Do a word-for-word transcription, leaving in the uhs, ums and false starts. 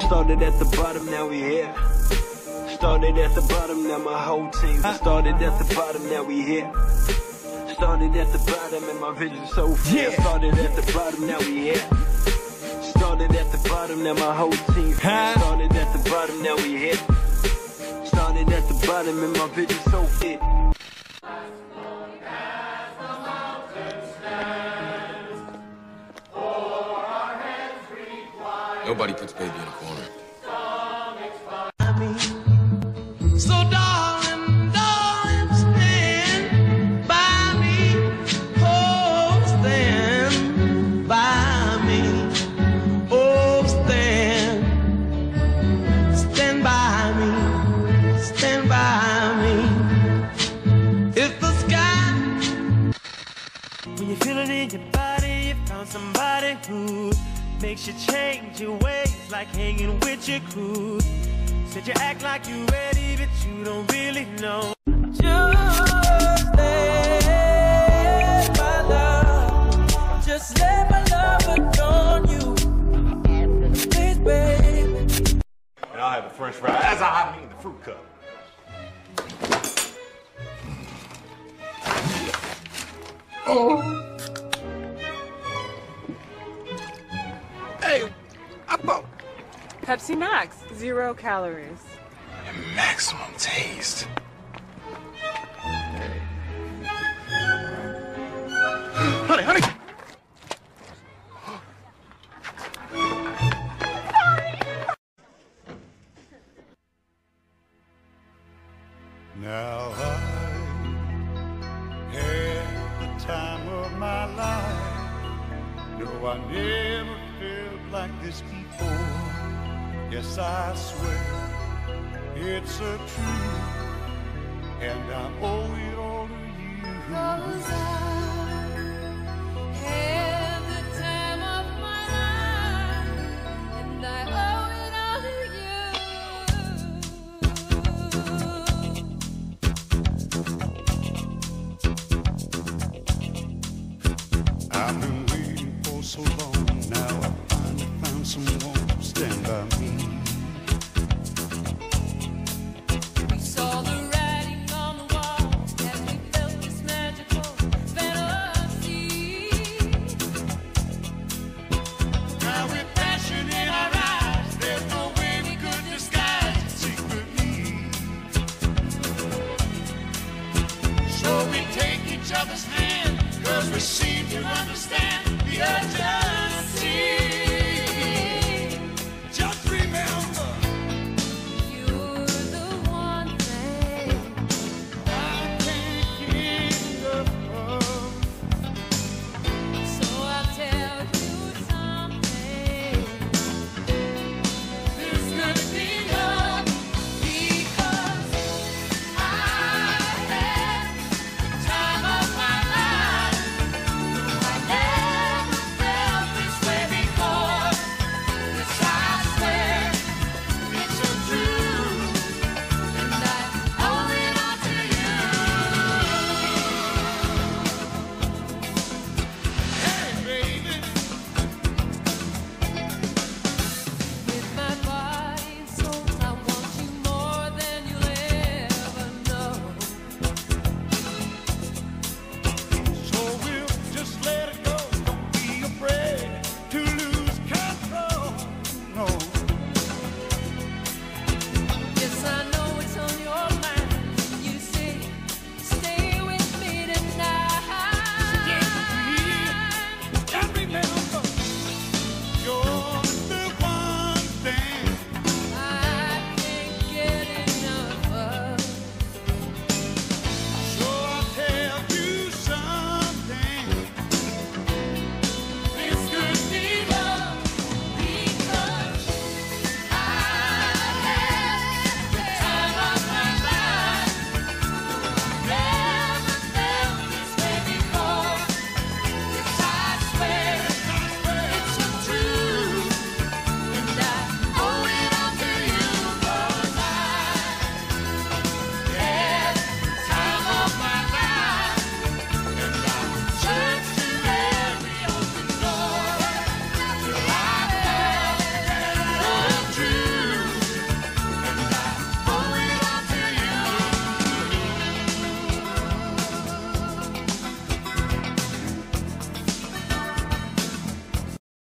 Started at the bottom, now we here. Started at the bottom, now my whole team. Started at the bottom, now we here. Started at the bottom and my vision so clear. Started at the bottom, now we here. Started at the bottom, now my whole team. Started at the bottom, now we here. Started at the bottom and my vision so clear. Nobody puts baby in a corner. So darling, darling, stand by me. Oh, stand by me. Oh, stand. Stand by me. Stand by me. It's the sky. When you feel it in your body, you found somebody who makes you change your ways, like hanging with your crew. Said you act like you ready, but you don't really know. Just let my love, just let my love adorn you. Please, baby. And I'll have the French fries as I mean the fruit cup. Oh. Hey, I thought Pepsi Max, zero calories. Maximum taste. Honey, honey. Now I had the time of my life. No, I never felt like this before. Yes, I swear it's a truth, and I owe it all to you. 'Cause I had the time of my life, and I owe it all to you. I've been waiting for so long. Now I finally found someone to stand by me. We saw the writing on the wall as we felt this magical fantasy. Now with passion in our eyes, there's no way we could disguise it secretly. So we take each other's hand, 'cause we seem to understand the urgency.